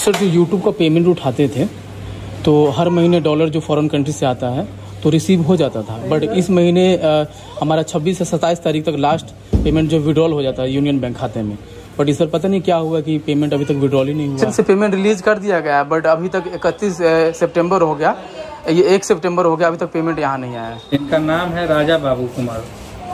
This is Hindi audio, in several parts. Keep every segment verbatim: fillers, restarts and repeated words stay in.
अक्सर जो यूट्यूब का पेमेंट उठाते थे तो हर महीने डॉलर जो फॉरेन कंट्री से आता है तो रिसीव हो जाता था, बट इस महीने आ, हमारा छब्बीस से सत्ताईस तारीख तक लास्ट पेमेंट जो विड्रॉल हो जाता है यूनियन बैंक खाते में, बट इस पर पता नहीं क्या हुआ कि पेमेंट अभी तक विड्रॉल ही नहीं हुआ। से पेमेंट रिलीज कर दिया गया बट अभी तक इकतीस सितंबर हो गया, ये एक सितंबर हो गया, अभी तक पेमेंट यहाँ नहीं आया। इनका नाम है राजा बाबू कुमार।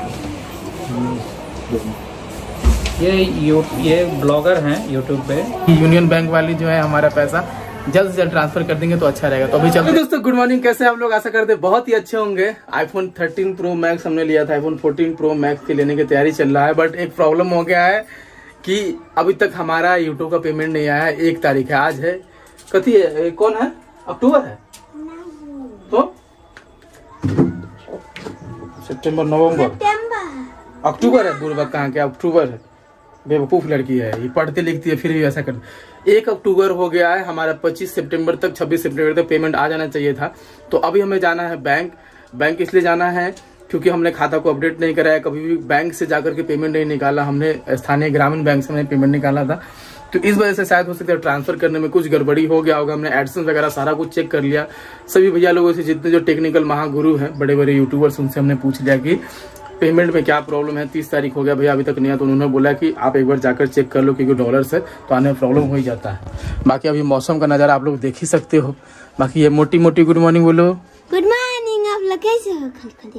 ये यू ये ब्लॉगर हैं यूट्यूब पे। यूनियन बैंक वाली जो है हमारा पैसा जल्द से जल्द ट्रांसफर कर देंगे तो अच्छा रहेगा। तो अभी चलते हैं। दोस्तों गुड मॉर्निंग, कैसे आप लोग? आशा करते हैं बहुत ही अच्छे होंगे। आईफोन थर्टीन प्रो मैक्स हमने लिया था, आईफोन फोर्टीन प्रो मैक्स की लेने की तैयारी चल रहा है, बट एक प्रॉब्लम हो गया है कि अभी तक हमारा यूट्यूब का पेमेंट नहीं आया है। एक तारीख है, आज है कथी है, कौन है, अक्टूबर है तो सितंबर नवंबर अक्टूबर है, बुरबक कहाँ के अक्टूबर है, बेवकूफ लड़की है ये, पढ़ती लिखती है फिर भी ऐसा करती। एक अक्टूबर हो गया है, हमारा पच्चीस सितंबर तक छब्बीस सितंबर तक पेमेंट आ जाना चाहिए था। तो अभी हमें जाना है बैंक। बैंक इसलिए जाना है क्योंकि हमने खाता को अपडेट नहीं कराया, कभी भी बैंक से जाकर के पेमेंट नहीं निकाला, हमने स्थानीय ग्रामीण बैंक से हमने पेमेंट निकाला था। तो इस वजह से शायद हो सकता है ट्रांसफर करने में कुछ गड़बड़ी हो गया होगा। हमने एडसेंस वगैरह सारा कुछ चेक कर लिया, सभी भैया लोगों से, जितने जो टेक्निकल महागुरु हैं, बड़े बड़े यूट्यूबर्स, उनसे हमने पूछ लिया कि पेमेंट में क्या प्रॉब्लम है। तीस तारीख हो गया भैया, अभी तक नहीं आया, तो उन्होंने बोला कि आप एक बार जाकर चेक कर लो क्योंकि डॉलर से तो आने में प्रॉब्लम हो ही जाता है। बाकी अभी मौसम का नज़ारा आप लोग देख ही सकते हो। बाकी ये मोटी मोटी गुड मॉर्निंग बोलो। Good morning. आप लोग कैसे हो?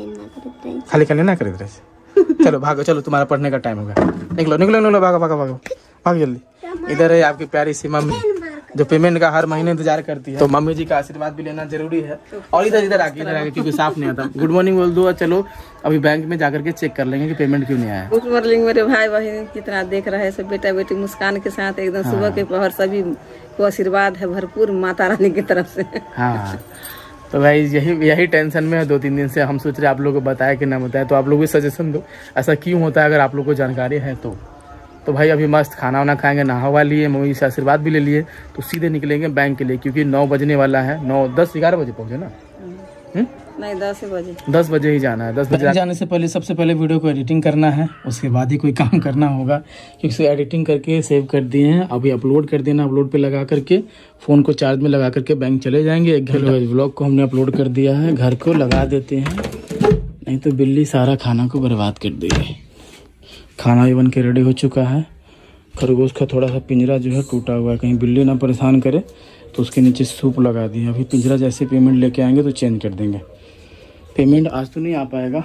खाली खाली ना करे रहे। चलो भागो, चलो तुम्हारा पढ़ने का टाइम हो गया, निकलो निकलो निकलो, भागो भागो भागो भाग जल्दी। इधर है आपकी प्यारी सी मम्मी जो पेमेंट का हर महीने इंतजार करती है, तो मम्मी जी का आशीर्वाद भी लेना जरूरी है। और इधर इधर आके इधर आके क्योंकि साफ नहीं आता। गुड मॉर्निंग बोल दो। चलो अभी बैंक में जाकर के चेक कर लेंगे कि पेमेंट क्यों नहीं आया। गुड मॉर्निंग मेरे भाई बहन, कितना देख रहे हैं सब बेटा बेटी मुस्कान के साथ एकदम। हाँ। सुबह के पहर सभी को आशीर्वाद है भरपूर माता रानी की तरफ से। हाँ तो भाई यही यही टेंशन में है दो तीन दिन से। हम सोच रहे आप लोगों को बताया कि ना बताया, तो आप लोग भी सजेशन दो ऐसा क्यों होता है, अगर आप लोग को जानकारी है तो। तो भाई अभी मस्त खाना वाना खाएंगे, नहावा लिए, मम्मी से आशीर्वाद भी ले लिए, तो सीधे निकलेंगे बैंक के लिए क्योंकि नौ बजने वाला है। नौ दस ग्यारह बजे पहुंचे ना? हुँ? नहीं दस बजे दस बजे ही जाना है। दस बजे जाने से पहले सबसे पहले वीडियो को एडिटिंग करना है, उसके बाद ही कोई काम करना होगा क्योंकि एडिटिंग करके सेव कर दिए हैं। अभी अपलोड कर देना, अपलोड पे लगा करके फ़ोन को चार्ज में लगा करके बैंक चले जाएंगे। एक घंटे व्लॉग को हमने अपलोड कर दिया है, घर को लगा देते हैं, नहीं तो बिल्ली सारा खाना को बर्बाद कर देगी। खाना भी बन के रेडी हो चुका है। खरगोश का थोड़ा सा पिंजरा जो है टूटा हुआ है, कहीं बिल्ली ना परेशान करे तो उसके नीचे सूप लगा दिए। अभी पिंजरा जैसे पेमेंट लेके आएंगे तो चेंज कर देंगे। पेमेंट आज तो नहीं आ पाएगा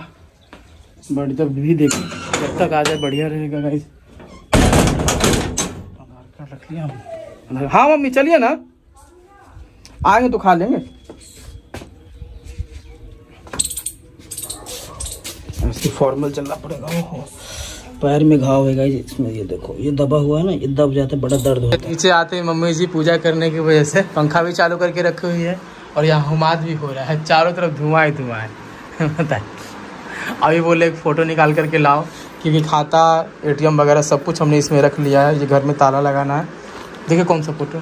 बट जब भी देखें, जब तक आ जाए बढ़िया रहेगा गाइस। आधार कार्ड रख लिया हम। हाँ मम्मी चलिए ना, आएंगे तो खा लेंगे। ऐसे फॉर्मल चलना पड़ेगा। ओहो पैर में घाव है गाइस इसमें, ये देखो ये दबा हुआ है ना, ये दब जाता है, बड़ा दर्द होता है। नीचे आते हैं मम्मी जी पूजा करने की वजह से पंखा भी चालू करके रखी हुई है और यहाँ हुमाद भी हो रहा है, चारों तरफ धुआं ही धुआं है। बताए अभी बोले एक फ़ोटो निकाल करके लाओ क्योंकि खाता एटीएम वगैरह सब कुछ हमने इसमें रख लिया है। ये घर में ताला लगाना है। देखिए कौन सा फ़ोटो,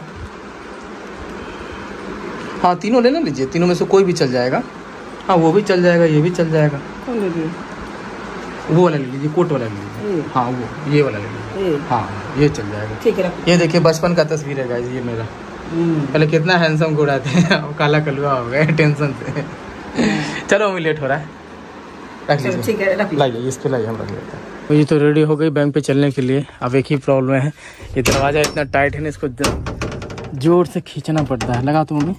हाँ तीनों ले ना लीजिए, तीनों में से कोई भी चल जाएगा। हाँ वो भी चल जाएगा, ये भी चल जाएगा। वो वाला ले लीजिए, कोट वाला ले लीजिए। हाँ वो ये वाला ले लीजिए। हाँ ये चल जाएगा, ठीक है। ये देखिए बचपन का तस्वीर है गाइस, ये मेरा पहले कितना हैंडसम घोड़ा थे, काला कलुआ हो गया टेंशन से। चलो हमें लेट हो रहा है, रख लीजिए, ठीक है लाइए, इस पे लाइए, हम रख लेते हैं। तो ये तो रेडी हो गई बैंक पे चलने के लिए। अब एक ही प्रॉब्लम है, ये दरवाज़ा इतना टाइट है ना, इसको जोर से खींचना पड़ता है। लगा तो मम्मी,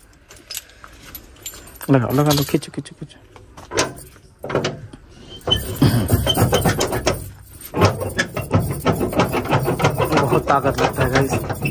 लगा लगा लो, खींचो खींचो खींचो। बहुत ताकत लगता है गाइस।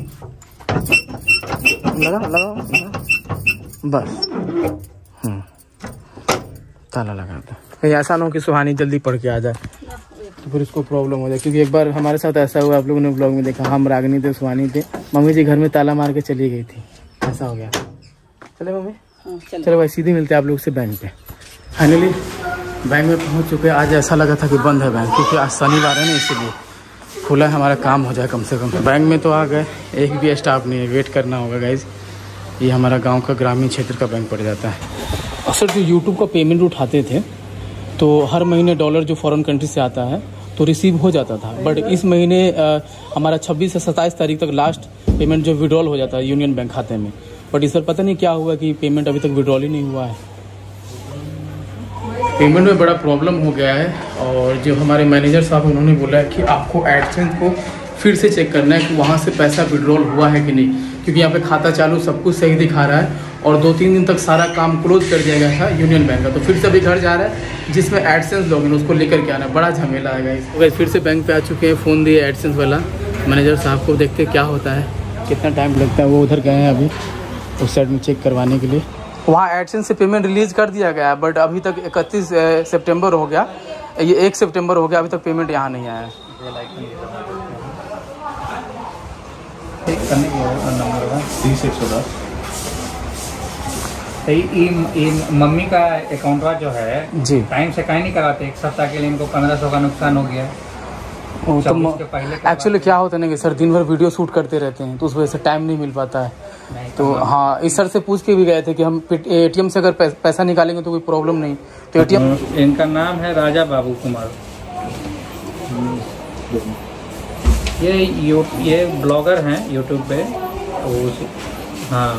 लगा लगा, लगा। बस हम्म ताला लगा दो, कहीं ऐसा ना हो कि सुहानी जल्दी पढ़ के आ जाए तो फिर उसको प्रॉब्लम हो जाए। क्योंकि एक बार हमारे साथ ऐसा हुआ, आप लोगों ने ब्लॉग में देखा, हम रागनी थे, सुहानी थे, मम्मी जी घर में ताला मार के चली गई थी, ऐसा हो गया। चले मम्मी, चलो भाई सीधे मिलते हैं आप लोग से बैंक पे। फाइनली बैंक में पहुंच चुके हैं। आज ऐसा लगा था कि बंद है बैंक, क्योंकि आज शनिवार है ना, इसलिए खुला है, हमारा काम हो जाए कम से कम। बैंक में तो आ गए, एक भी स्टाफ नहीं है, वेट करना होगा गाइज। ये हमारा गांव का ग्रामीण क्षेत्र का बैंक पड़ जाता है। अक्सर जो यूट्यूब का पेमेंट उठाते थे तो हर महीने डॉलर जो फॉरेन कंट्री से आता है तो रिसीव हो जाता था। बट इस महीने आ, हमारा छब्बीस से सत्ताईस तारीख तक लास्ट पेमेंट जो विड्रॉल हो जाता है यूनियन बैंक खाते में, बट इस पर पता नहीं क्या हुआ कि पेमेंट अभी तक विड्रॉल ही नहीं हुआ है। पेमेंट में बड़ा प्रॉब्लम हो गया है और जो हमारे मैनेजर साहब उन्होंने बोला है कि आपको एडसेंस को फिर से चेक करना है कि वहाँ से पैसा विड्रॉल हुआ है कि नहीं, क्योंकि यहाँ पे खाता चालू सब कुछ सही दिखा रहा है और दो तीन दिन तक सारा काम क्लोज कर दिया गया था यूनियन बैंक का। तो फिर से अभी घर जा रहा है जिसमें एडसेंस लॉगिन उसको लेकर के आना, बड़ा झमेला है गाइस। फिर से बैंक पे आ चुके हैं, फ़ोन दिए एडसेंस वाला मैनेजर साहब को, देखते क्या होता है, कितना टाइम लगता है। वो उधर गए हैं अभी उस साइड में चेक करवाने के लिए। वहाँ एडसेंस से पेमेंट रिलीज़ कर दिया गया है, बट अभी तक इकतीस सितंबर हो गया, ये एक सितंबर हो गया, अभी तक पेमेंट यहाँ नहीं आया है। मम्मी का अकाउंट जो है जी टाइम से कहीं नहीं कराते, एक सप्ताह के लिए इनको पंद्रह सौ का नुकसान हो गया। तो एक्चुअली क्या होता है ना कि सर दिन भर वीडियो शूट करते रहते हैं तो उस वजह से टाइम नहीं मिल पाता है। तो हाँ, इस सर से पूछ के भी गए थे कि हम एटीएम से अगर पैसा निकालेंगे तो कोई प्रॉब्लम नहीं, तो एटीएम। इनका नाम है राजा बाबू कुमार। ये यू ये ब्लॉगर हैं यूट्यूब पे। हाँ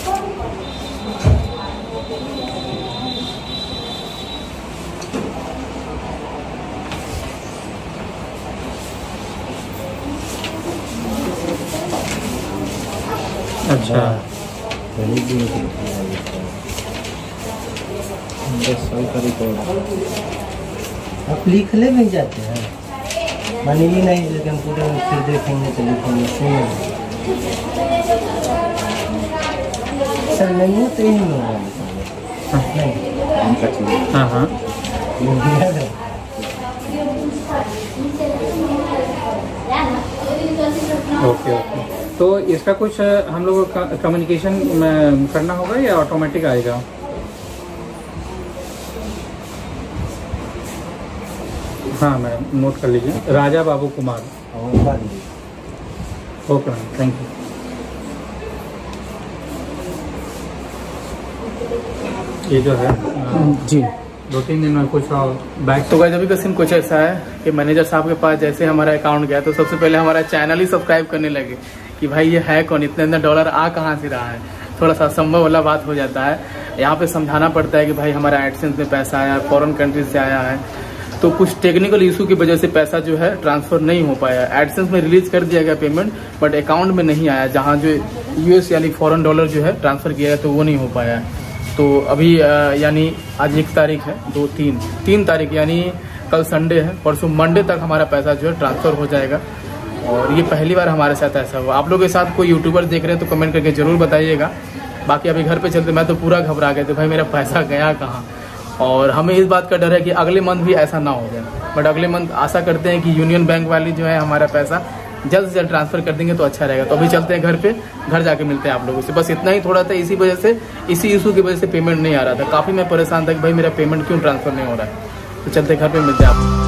अच्छा, आप लिख ले नहीं जाते हैं, मानिए नहीं, लेकिन पूरे फिर देखेंगे तो लिखेंगे सुनिए सर, नहीं है तो यही होगा नहीं। हाँ हाँ ओके ओके। तो इसका कुछ हम लोग को कम्युनिकेशन करना होगा या ऑटोमेटिक आएगा? हाँ मैडम नोट कर लीजिए, Raja Babu Kumar. Okay ma'am, thank you. ये जो है जी दो तीन दिन में कुछ और बैक। तो गाइस अभी का सीन कुछ ऐसा है कि मैनेजर साहब के पास जैसे हमारा अकाउंट गया तो सबसे पहले हमारा चैनल ही सब्सक्राइब करने लगे कि भाई ये है कौन, इतने इतने डॉलर आ कहाँ से रहा है। थोड़ा सा असंभव वाला बात हो जाता है, यहाँ पे समझाना पड़ता है कि भाई हमारा एडसेंस में पैसा आया, फॉरेन कंट्री से आया है, तो कुछ टेक्निकल इशू की वजह से पैसा जो है ट्रांसफर नहीं हो पाया। एडसेंस में रिलीज कर दिया गया पेमेंट, बट अकाउंट में नहीं आया, जहाँ जो यूएस यानी फॉरेन डॉलर जो है ट्रांसफर किया गया तो वो नहीं हो पाया। तो अभी यानी आज एक तारीख है, दो तीन तीन तारीख यानी कल संडे है, परसों मंडे तक हमारा पैसा जो है ट्रांसफर हो जाएगा। और ये पहली बार हमारे साथ ऐसा हुआ। आप लोगों के साथ कोई यूट्यूबर देख रहे हैं तो कमेंट करके जरूर बताइएगा। बाकी अभी घर पे चलते मैं तो पूरा घबरा गया, तो भाई मेरा पैसा गया कहाँ। और हमें इस बात का डर है कि अगले मंथ भी ऐसा ना हो जाए, बट अगले मंथ आशा करते हैं कि यूनियन बैंक वाली जो है हमारा पैसा जल्द से जल्द ट्रांसफर कर देंगे तो अच्छा रहेगा। तो अभी चलते हैं घर पे, घर जाके मिलते हैं आप लोगों से। बस इतना ही थोड़ा था, इसी वजह से इसी इशू की वजह से पेमेंट नहीं आ रहा था। काफ़ी मैं परेशान था कि भाई मेरा पेमेंट क्यों ट्रांसफर नहीं हो रहा है। तो चलते घर पे मिलते हैं आप।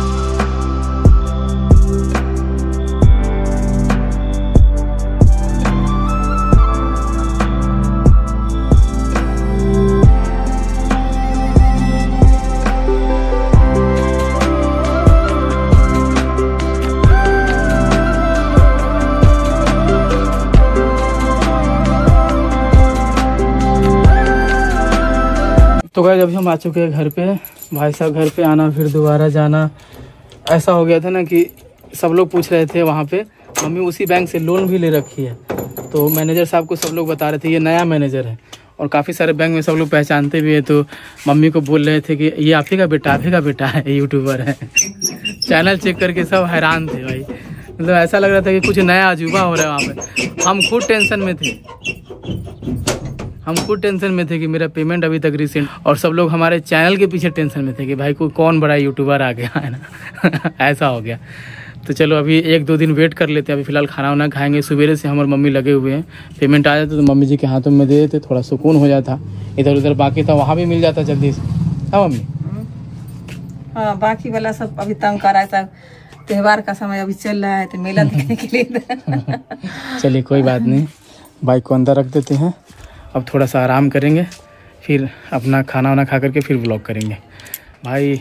तो गाइस अभी हम आ चुके हैं घर पे। भाई साहब घर पे आना फिर दोबारा जाना, ऐसा हो गया था ना कि सब लोग पूछ रहे थे वहाँ पे। मम्मी उसी बैंक से लोन भी ले रखी है, तो मैनेजर साहब को सब लोग बता रहे थे ये नया मैनेजर है और काफ़ी सारे बैंक में सब लोग पहचानते भी है। तो मम्मी को बोल रहे थे कि ये आप ही का बेटा, आप ही का बेटा है, यूट्यूबर है। चैनल चेक करके सब हैरान थे भाई, मतलब ऐसा लग रहा था कि कुछ नया अजूबा हो रहा है वहाँ पे। हम खुद टेंशन में थे, हम खुद टेंशन में थे कि मेरा पेमेंट अभी तक रिसेंट, और सब लोग हमारे चैनल के पीछे टेंशन में थे कि भाई कोई कौन बड़ा यूट्यूबर आ गया है ना। ऐसा हो गया। तो चलो अभी एक दो दिन वेट कर लेते हैं। अभी फिलहाल खाना वाना खाएंगे। सवेरे से हमारे मम्मी लगे हुए हैं, पेमेंट आ जाता तो मम्मी जी के हाथों में दे देते, थोड़ा सुकून हो जाता। इधर उधर बाकी था वहाँ भी मिल जाता जल्दी से। हाँ मम्मी, हाँ बाकी वाला सब अभी तंग कर रहा है, त्योहार का समय अभी चल रहा है तो मेला देखने के लिए। चलिए कोई बात नहीं, बाइक को अंदर रख देते हैं। अब थोड़ा सा आराम करेंगे, फिर अपना खाना वाना खा करके फिर व्लॉग करेंगे। भाई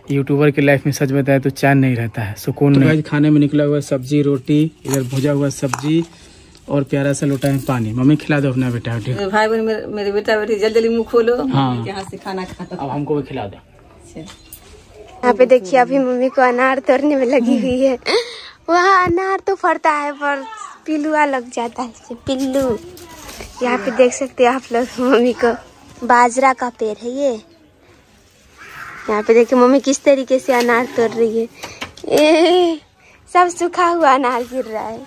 यूट्यूबर की लाइफ में सच बताए तो चैन नहीं रहता है, सुकून तो नहीं। खाने में निकला हुआ सब्जी रोटी, इधर भुजा हुआ सब्जी और प्यारा सा लोटा में पानी। मम्मी खिला दो अपना बेटा बेटी। भाई बहन मेरे, मेरे बेटा बेटी जल्दी जल्दी मुँह खोलो। हाँ यहाँ से खाना खा। अब हमको भी खिला दो। यहाँ पे देखिए अभी मम्मी को अनार तोड़ने में लगी हुई है। वहाँ अनार तो फरता है पर पिलुआ लग जाता है इससे, पिल्लू। यहाँ पे देख सकते हैं आप लोग मम्मी को, बाजरा का पेड़ है ये। यहाँ पे देखिए मम्मी किस तरीके से अनार तोड़ रही है। ए, सब सूखा हुआ अनार गिर रहा है।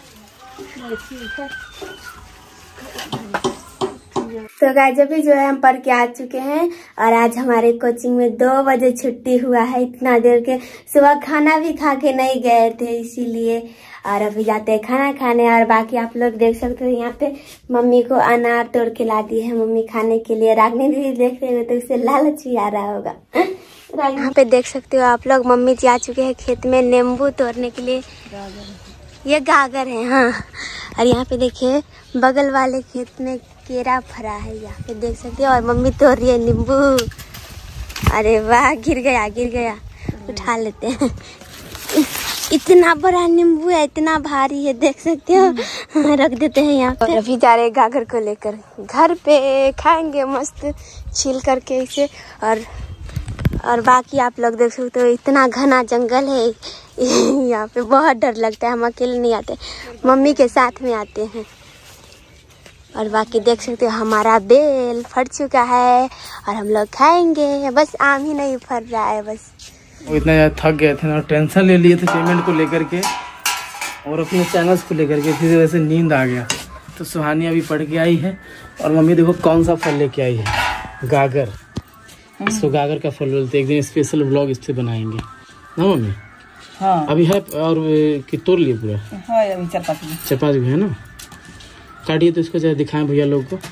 तो गाइस अभी जो है हम पढ़ के आ चुके हैं और आज हमारे कोचिंग में दो बजे छुट्टी हुआ है। इतना देर के सुबह खाना भी खा के नहीं गए थे इसीलिए, और अभी जाते हैं खाना खाने। और बाकी आप लोग देख सकते हो यहाँ पे मम्मी को अनार तोड़ के ला दिए है मम्मी खाने के लिए। रागनी दीदी देख रहे हो तो उससे लालच भी आ रहा होगा। यहाँ पे देख सकते हो आप लोग मम्मी जी आ चुके हैं खेत में नींबू तोड़ने के लिए। ये गागर है हाँ। और यहाँ पे देखिए बगल वाले खेत में केरा फरा है, यहाँ पे देख सकते हो। और मम्मी तोड़ रही है नींबू। अरे वाह गिर गया गिर गया, उठा लेते हैं। इतना बड़ा नींबू है, इतना भारी है, देख सकते हो। रख देते हैं यहाँ पे। अभी जा रहे गागर को लेकर घर पे, खाएंगे मस्त छील करके इसे। और और बाकी आप लोग देख सकते हो इतना घना जंगल है यहाँ पे, बहुत डर लगता है। हम अकेले नहीं आते, मम्मी के साथ में आते हैं। और बाकी देख सकते हो हमारा बेल फट चुका है और हम लोग खाएंगे। बस आम ही नहीं फट रहा है बस। वो इतना ज़्यादा थक गए थे ना, टेंशन ले लिए थे पेमेंट को लेकर के और अपने चैनल्स को लेकर के, फिर वैसे नींद आ गया। तो सुहानी अभी पढ़ के आई है और मम्मी देखो कौन सा फल लेके आई है, गागर। इसको गागर का फल बोलते हैं। एक दिन स्पेशल व्लॉग इससे बनाएंगे ना मम्मी? हाँ अभी है। और कि तोड़ लिए पूरा? हाँ अभी चार पाँच चार पाँच है ना। काटिए तो इसको जरा दिखाएं भैया लोग को।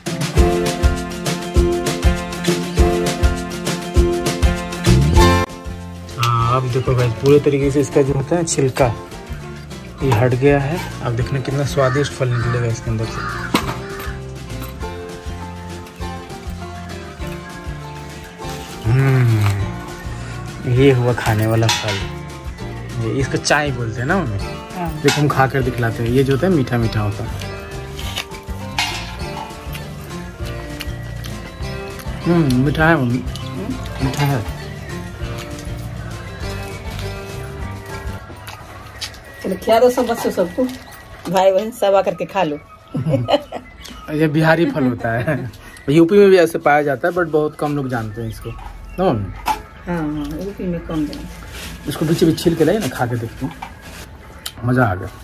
हाँ अब देखो भाई पूरे तरीके से इसका जो होता है छिलका ये हट गया है। अब देखना कितना स्वादिष्ट फल निकलेगा इसके अंदर से। हम्म ये हुआ खाने वाला फल। ये इसको चाय बोलते हैं ना मम्मी? हाँ। देखो हम खा कर दिखलाते हैं। ये जो होता है मीठा मीठा होता है। हम्म मीठा है मम्मी, मीठा है। चलो खिला दो सब बच्चों सबको, भाई बहन सब आकर के खा लो। ये बिहारी फल होता है, यूपी में भी ऐसे पाया जाता है बट बहुत कम लोग जानते हैं इसको ना मम्मी? हाँ हाँ यूपी में कम जानते। इसको पीछे भी छील के लाइए ना, खा के देखते हैं, मजा आ गया।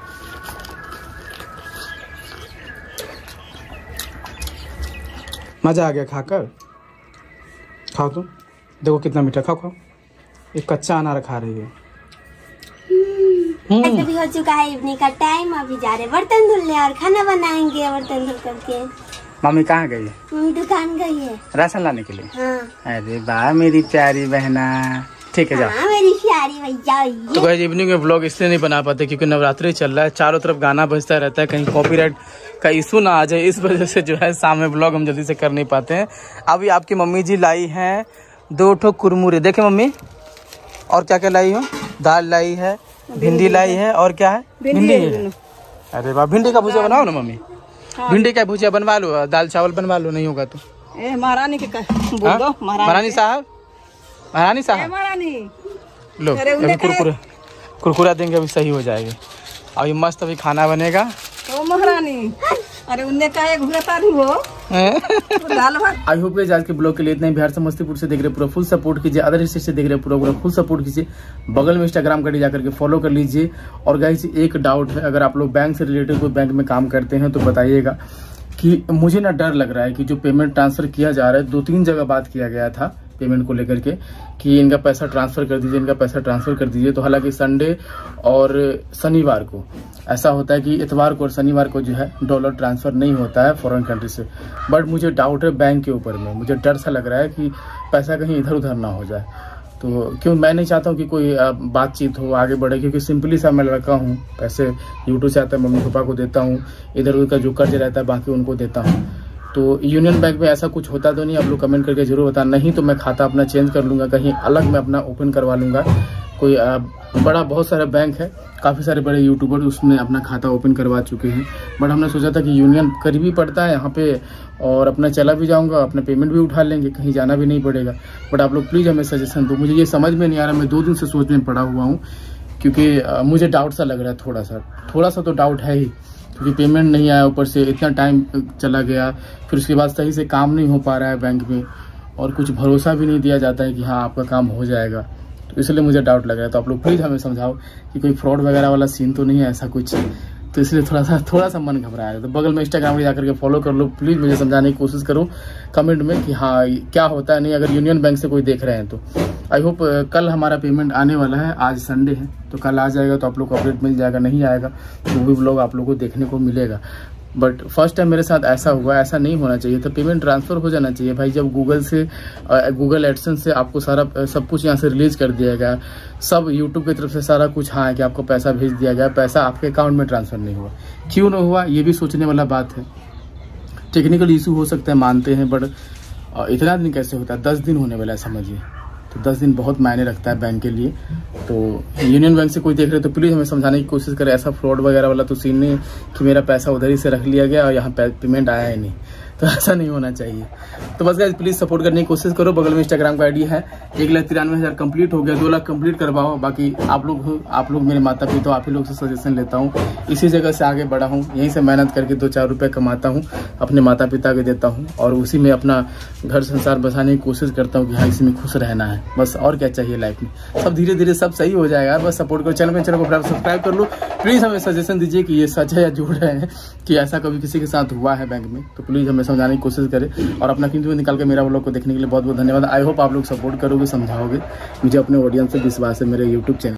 मजा आ गया खाकर। खाओ तुम, देखो कितना मीठा। खाओ खाओ। एक कच्चा अनार खा रही है। ऐसे भी हो चुका है इवनिंग का टाइम। अभी जा रहे बर्तन धुलने और खाना बनाएंगे। बर्तन धुल करके मम्मी कहाँ गई है? मम्मी दुकान गई है राशन लाने के लिए। हाँ। अरे वाह मेरी प्यारी बहना। ठीक है जाओ। हाँ मेरी प्यारी भैया। तो गाइस इवनिंग में व्लॉग इसलिए नहीं बना पाते क्योंकि नवरात्रि चल रहा है, चारों तरफ गाना बजता रहता है, कहीं कॉपीराइट का इशू ना आ जाए, इस वजह से जो है शाम में व्लॉग हम जल्दी से कर नहीं पाते हैं। अभी आपकी मम्मी जी लाई हैं दो ठो कुरमुरे। देखे मम्मी, और क्या क्या लाई हो? दाल लाई है, भिंडी लाई है, और क्या है? भिंडी है। अरे वाह, भिंडी का भुजिया बनाओ ना मम्मी। भिंडी का भुजिया बनवा लो, दाल चावल बनवा लो, नहीं होगा तो ए महारानी के बोल दो। महारानी साहब, महारानी साहब महारानी लो अभी कुरकुरे कुरकुरा देंगे, अभी सही हो जाएगा। अभी मस्त अभी खाना बनेगा। तो महारानी अरे उन्ने का एक घुरता नहीं वो दाल भात। आई होप गाइस आज के ब्लॉग के लिए इतना ही। बिहार समस्तीपुर से देख रहे पूरा फुल सपोर्ट कीजिए, अदर स्टेट से देख रहे पूरा पूरा फुल सपोर्ट कीजिए। बगल में इंस्टाग्राम कर जाकर के फॉलो कर लीजिए। और गाइस एक डाउट है, अगर आप लोग बैंक से रिलेटेड कोई बैंक में काम करते हैं तो बताइएगा कि मुझे ना डर लग रहा है कि जो पेमेंट ट्रांसफर किया जा रहा है, दो तीन जगह बात किया गया था पेमेंट को लेकर के कि इनका पैसा ट्रांसफर कर दीजिए, इनका पैसा ट्रांसफर कर दीजिए। तो हालांकि संडे और शनिवार को ऐसा होता है कि इतवार को और शनिवार को जो है डॉलर ट्रांसफर नहीं होता है फॉरेन कंट्री से। बट मुझे डाउट है बैंक के ऊपर में, मुझे डर सा लग रहा है कि पैसा कहीं इधर उधर ना हो जाए। तो क्यों मैं नहीं चाहता हूँ कि कोई बातचीत हो आगे बढ़े, क्योंकि सिंपली सा मैं लड़का हूँ, पैसे यूट्यूब से आता है, मम्मी पापा को देता हूँ, इधर उधर का जो कर्ज रहता है बाकी उनको देता हूँ। तो यूनियन बैंक में ऐसा कुछ होता तो नहीं, आप लोग कमेंट करके जरूर बता, नहीं तो मैं खाता अपना चेंज कर लूँगा, कहीं अलग मैं अपना ओपन करवा लूँगा। कोई बड़ा बहुत सारा बैंक है, काफ़ी सारे बड़े यूट्यूबर उसमें अपना खाता ओपन करवा चुके हैं, बट हमने सोचा था कि यूनियन करीबी पड़ता है यहाँ पे और अपना चला भी जाऊँगा, अपना पेमेंट भी उठा लेंगे, कहीं जाना भी नहीं पड़ेगा। बट आप लोग प्लीज़ हमें सजेशन दो, मुझे ये समझ में नहीं आ रहा, मैं दो दिन से सोच में पड़ा हुआ हूँ, क्योंकि मुझे डाउट सा लग रहा है, थोड़ा सा थोड़ा सा तो डाउट है ही, क्योंकि पेमेंट नहीं आया, ऊपर से इतना टाइम चला गया, फिर उसके बाद सही से काम नहीं हो पा रहा है बैंक में, और कुछ भरोसा भी नहीं दिया जाता है कि हाँ आपका काम हो जाएगा, तो इसलिए मुझे डाउट लग रहा है। तो आप लोग प्लीज़ हमें समझाओ कि कोई फ्रॉड वगैरह वाला सीन तो नहीं है ऐसा कुछ, तो इसलिए थोड़ा सा थोड़ा सा मन घबरा है। तो बगल में इंस्टाग्राम में जाकर के फॉलो कर लो, प्लीज़ मुझे समझाने की कोशिश करो कमेंट में कि हाँ क्या होता है नहीं, अगर यूनियन बैंक से कोई देख रहे हैं तो। आई होप कल हमारा पेमेंट आने वाला है, आज संडे है तो कल आ जाएगा, तो आप लोग को अपडेट मिल जाएगा, नहीं आएगा तो वो भी व्लॉग आप लोगों को देखने को मिलेगा। बट फर्स्ट टाइम मेरे साथ ऐसा हुआ, ऐसा नहीं होना चाहिए था, पेमेंट ट्रांसफ़र हो जाना चाहिए भाई। जब गूगल से गूगल एडसेंस से आपको सारा सब कुछ यहाँ से रिलीज कर दिया गया, सब यूट्यूब की तरफ से सारा कुछ हाँ है कि आपको पैसा भेज दिया गया, पैसा आपके अकाउंट में ट्रांसफ़र नहीं हुआ, क्यों नहीं हुआ ये भी सोचने वाला बात है। टेक्निकल इशू हो सकता है मानते हैं, बट इतना दिन कैसे होता है, दस दिन होने वाला है समझिए, तो दस दिन बहुत मायने रखता है बैंक के लिए। तो यूनियन बैंक से कोई देख रहे तो प्लीज़ हमें समझाने की कोशिश करें, ऐसा फ्रॉड वगैरह वाला तो सीन नहीं कि मेरा पैसा उधर ही से रख लिया गया और यहाँ पेमेंट आया ही नहीं, तो ऐसा नहीं होना चाहिए। तो बस गाइस प्लीज़ सपोर्ट करने की कोशिश करो, बगल में इंस्टाग्राम का आईडी है, एक लाख तिरानवे हज़ार कम्प्लीट हो गया, दो लाख कम्प्लीट करवाओ। बाकी आप लोग आप लोग मेरे माता पिता, तो आप ही लोग से सजेशन लेता हूँ, इसी जगह से आगे बढ़ा हूँ, यहीं से मेहनत करके दो चार रुपये कमाता हूँ, अपने माता पिता को देता हूँ और उसी में अपना घर संसार बसाने की कोशिश करता हूँ कि हाँ इसी में खुश रहना है, बस और क्या चाहिए लाइफ में। सब धीरे धीरे सब सही हो जाएगा, बस सपोर्ट करो, चैनल में चैनल को सब्सक्राइब कर लो। प्लीज़ हमें सजेशन दीजिए कि ये सच है या झूठ है, कि ऐसा कभी किसी के साथ हुआ है बैंक में, तो प्लीज़ हमें समझाने की कोशिश करें। और अपना कीमती निकाल के मेरा व्लॉग को देखने के लिए बहुत बहुत धन्यवाद। आई होप आप लोग सपोर्ट करोगे, समझाओगे, मुझे अपने ऑडियंस से विश्वास है मेरे यूट्यूब चैनल।